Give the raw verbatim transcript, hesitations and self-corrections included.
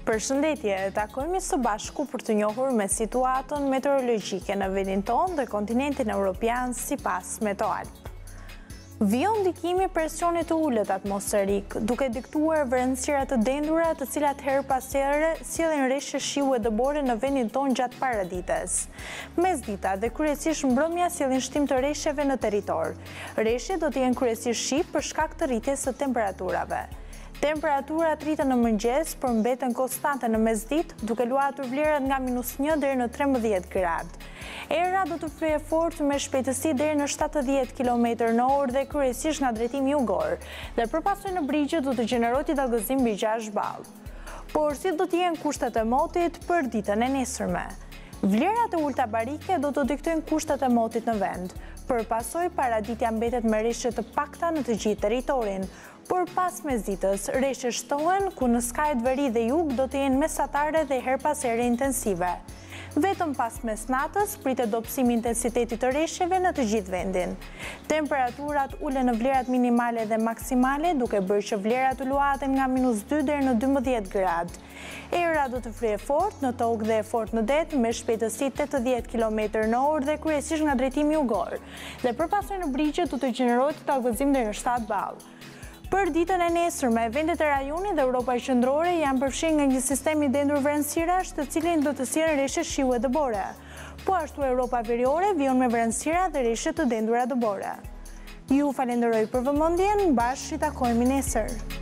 Përshëndetje, takojmë së bashku për të njohur me situatën meteorologjike në vendin tonë dhe kontinentin evropian sipas Meteoalp. Vijon ndikimi i presionit të ulët atmosferik, duke diktuar vërënësira të dendura, të cilat her pas here sjellin rreshtje shiu e dëbore në vendin tonë gjatë paradites. Mesdita dhe kryesisht mbrëmja sjellin shtim të rreshtjeve në territor. Rreshtjet do të jenë kryesisht shi për shkak të rritjes së temperaturave. Temperaturat rritën në mëngjes, por mbeten konstante në mesditë, duke luatur vlerat nga minus një deri në trembëdhjetë gradë. Era do të fryejë fort me shpejtësi deri në shtatëdhjetë kilometër në orë dhe kryesisht nga drejtimi jugor, dhe përpasoj në brigje do të gjenerohet dallgëzim mbi gjashtë ballë. Por si do të jenë kushtet e motit për ditën e nesërme? Vlerat e ulta barike do të diktojnë kushtet e motit në vend. Përpasoj paraditja mbetet me rreshtje të pakta në të gjithë territorin, por pas mesditës, rreshtje shtohen ku në skajt veri dhe jug do të jenë mesatare dhe her pas here intensive. Vetëm pas mesnatës pritet dobësimi i intensitetit të rreshtjeve në të gjithë vendin. Temperaturat ulen në vlerat minimale dhe maksimale, duke bërë që vlerat të luaten nga minus dy deri në dymbëdhjetë gradë. Era do të fryejë fort në tokë dhe fort në det me shpejtësi tetëdhjetë kilometër në orë dhe kryesisht nga drejtimi jugor. Dhe përpasoj në brigje do të gjenerohet dallgëzim deri në shtatë ballë. Për ditën e nesërme, vendet e rajonit dhe Europa e qendrore janë përfshirë nga një sistem i dendur vërënësirash, të cilin do të sjellë rreshtje shiu e dëbore. Po ashtu Europa veriore vijon me vërënësira dhe rreshtje të dendura dëbore. Ju falenderoj për vëmendjen, bashkë i takojmë nesër.